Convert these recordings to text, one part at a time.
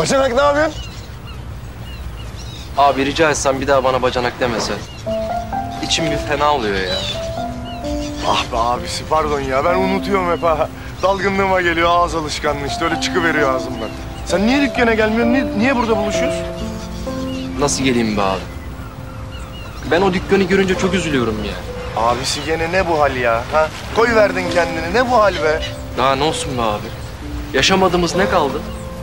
Bacanak ne yapıyorsun? Abi rica etsem bir daha bana bacanak demese. İçim bir fena oluyor ya. Ah be abisi pardon ya ben unutuyorum hep ha. Dalgınlığıma geliyor ağız alışkanlığı işte öyle çıkıveriyor ağzımdan. Sen niye dükkana gelmiyorsun? Niye burada buluşuyoruz? Nasıl geleyim be abi? Ben o dükkanı görünce çok üzülüyorum ya. Abisi gene ne bu hal ya? Ha? Koyuverdin kendini ne bu hal be? Daha ne olsun be abi? Yaşamadığımız ne kaldı?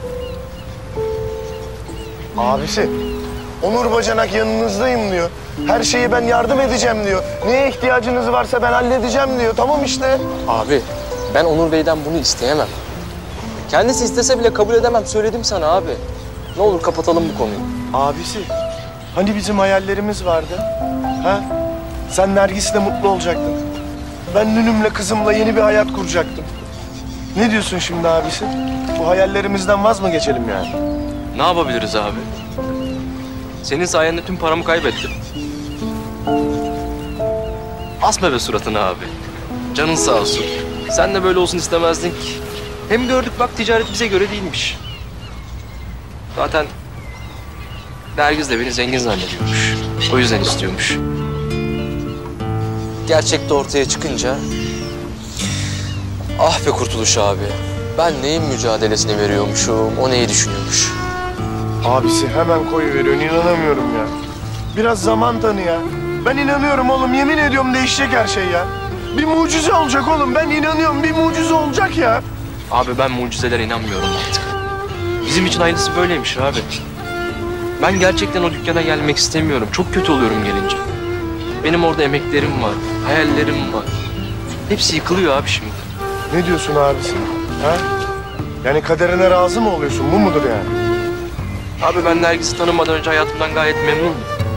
Abisi Onur Bacanak yanınızdayım diyor. Her şeyi ben yardım edeceğim diyor. Neye ihtiyacınız varsa ben halledeceğim diyor. Tamam işte. Abi ben Onur Bey'den bunu isteyemem. Kendisi istese bile kabul edemem. Söyledim sana abi. Ne olur kapatalım bu konuyu. Abisi hani bizim hayallerimiz vardı? Ha? Sen Nergis'le mutlu olacaktın. Ben Nünüm'le kızımla yeni bir hayat kuracaktım. Ne diyorsun şimdi abisi? Bu hayallerimizden vaz mı geçelim yani? Ne yapabiliriz abi? Senin sayende tüm paramı kaybettim. Asma be suratını abi. Canın sağ olsun. Sen de böyle olsun istemezdin ki. Hem gördük bak ticaret bize göre değilmiş. Zaten Nergiz de beni zengin zannediyormuş. O yüzden istiyormuş. Gerçek de ortaya çıkınca... Ah be Kurtuluş abi. Ben neyin mücadelesini veriyormuşum, o neyi düşünüyormuş. Abisi hemen koyuveriyorsun, inanamıyorum ya. Biraz zaman tanı ya. Ben inanıyorum oğlum, yemin ediyorum değişecek her şey ya. Bir mucize olacak oğlum, ben inanıyorum bir mucize olacak ya. Abi ben mucizelere inanmıyorum artık. Bizim için hayırlısı böyleymiş abi. Ben gerçekten o dükkana gelmek istemiyorum. Çok kötü oluyorum gelince. Benim orada emeklerim var, hayallerim var. Hepsi yıkılıyor abi şimdi. Ne diyorsun abisi? Ha? Yani kaderine razı mı oluyorsun? Bu mudur yani? Abi ben Nergis'i tanımadan önce hayatımdan gayet memnunum.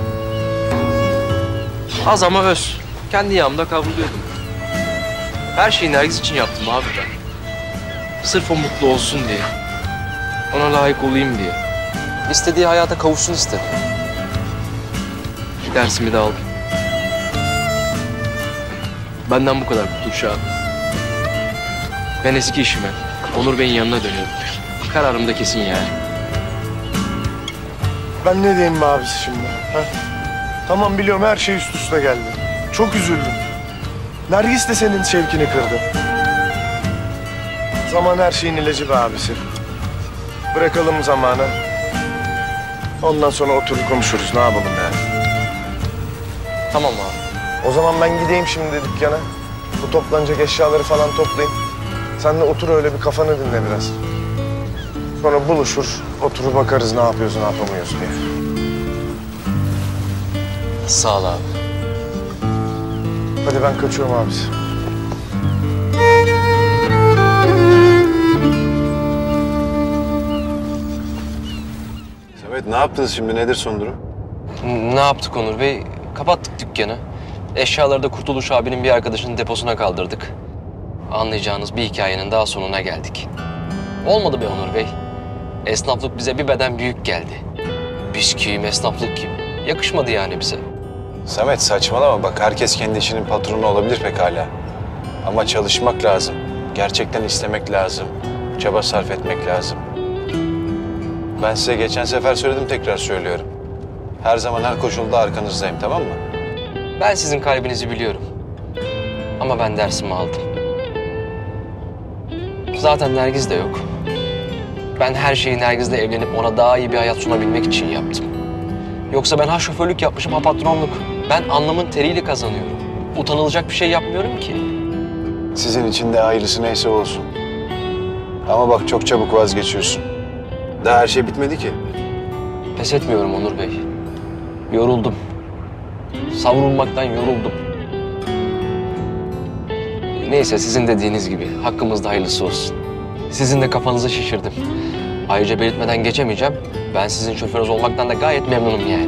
Az ama öz. Kendi yağımda kavruluyordum. Her şeyi Nergis için yaptım abi ben. Sırf o mutlu olsun diye. Ona layık olayım diye. İstediği hayata kavuşsun istedim. Dersimi de aldım. Benden bu kadar Kurtuluş abi. Ben eski işime, Onur Bey'in yanına dönüyorum. Kararım da kesin yani. Ben ne diyeyim be abisi şimdi? Ha? Tamam biliyorum her şey üst üste geldi. Çok üzüldüm. Nergis de senin şevkini kırdı. Zaman her şeyin ilacı be abisi. Bırakalım zamanı. Ondan sonra oturur konuşuruz. Ne yapalım yani? Tamam abi. O zaman ben gideyim şimdi dükkana. Bu toplanacak eşyaları falan toplayayım. Sen de otur öyle bir kafanı dinle biraz. Sonra buluşur, oturup bakarız ne yapıyoruz, ne yapamıyoruz diye. Sağ ol abi. Hadi ben kaçıyorum abisi. Samet ne yaptınız şimdi? Nedir son durum? Ne yaptık Onur Bey? Kapattık dükkanı. Eşyaları da Kurtuluş abinin bir arkadaşının deposuna kaldırdık. Anlayacağınız bir hikayenin daha sonuna geldik. Olmadı be Onur Bey. Esnaflık bize bir beden büyük geldi. Biz kim, esnaflık kim? Yakışmadı yani bize. Samet saçmalama bak. Herkes kendi işinin patronu olabilir pekala. Ama çalışmak lazım. Gerçekten istemek lazım. Çaba sarf etmek lazım. Ben size geçen sefer söyledim, tekrar söylüyorum. Her zaman her koşulda arkanızdayım, tamam mı? Ben sizin kalbinizi biliyorum. Ama ben dersimi aldım. Zaten Nergiz de yok. Ben her şeyi Nergiz'le evlenip ona daha iyi bir hayat sunabilmek için yaptım. Yoksa ben ha şoförlük yapmışım ha patronluk. Ben alnımın teriyle kazanıyorum. Utanılacak bir şey yapmıyorum ki. Sizin için de hayırlısı neyse olsun. Ama bak çok çabuk vazgeçiyorsun. Daha her şey bitmedi ki. Pes etmiyorum Onur Bey. Yoruldum. Savrulmaktan yoruldum. Neyse sizin dediğiniz gibi hakkımızda hayırlısı olsun. Sizin de kafanızı şişirdim. Ayrıca belirtmeden geçemeyeceğim. Ben sizin şoförünüz olmaktan da gayet memnunum yani.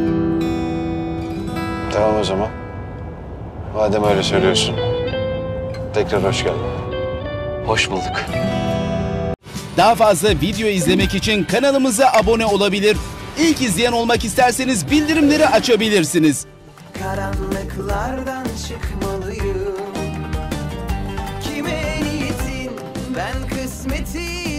Tamam o zaman. Madem öyle söylüyorsun. Tekrar hoş geldin. Hoş bulduk. Daha fazla video izlemek için kanalımıza abone olabilir. İlk izleyen olmak isterseniz bildirimleri açabilirsiniz. Karanlıklardan çıkmalıyım. Kime niyetin ben kısmetim.